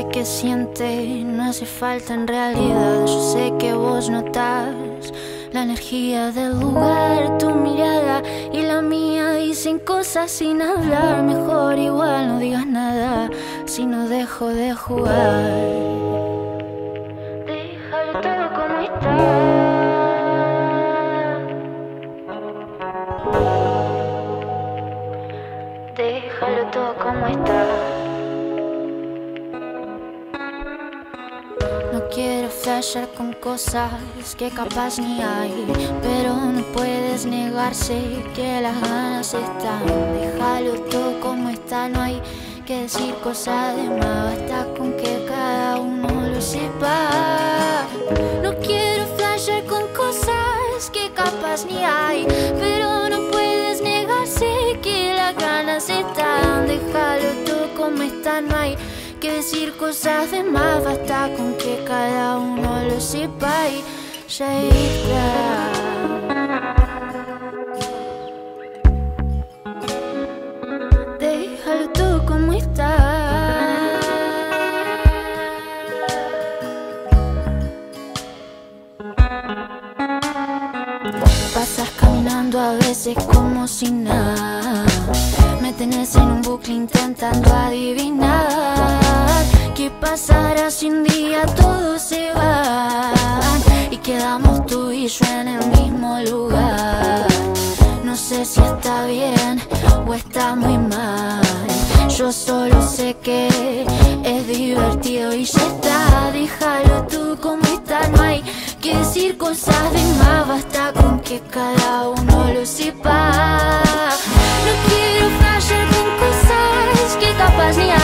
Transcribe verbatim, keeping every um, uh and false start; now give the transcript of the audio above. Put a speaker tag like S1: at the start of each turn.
S1: que siente, no hace falta en realidad. Yo sé que vos notas la energía del lugar. Tu mirada y la mía dicen cosas sin hablar. Mejor igual no digas nada si no dejo de jugar. Déjalo todo como está. Déjalo todo como está. No quiero flashear con cosas que capaz ni hay, pero no puedes negarse que las ganas están. Déjalo todo como está, no hay que decir cosas de más. Basta con que cada uno lo sepa. No quiero flashear con cosas que capaz ni hay, pero no puedes negarse que las ganas están. Déjalo todo como está, no hay que decir cosas de más. Basta con que cada uno lo sepa y ya está. Déjalo todo como está. Pasas caminando a veces como si nada. Me tenés en un bucle intentando adivinar qué pasará si un día todos se van y quedamos tú y yo en el mismo lugar. No sé si está bien o está muy mal. Yo solo sé que es divertido y ya está. Déjalo tú como está, no hay que decir cosas de más. Basta con que cada uno lo sepa. No quiero flashear con cosas que capaz ni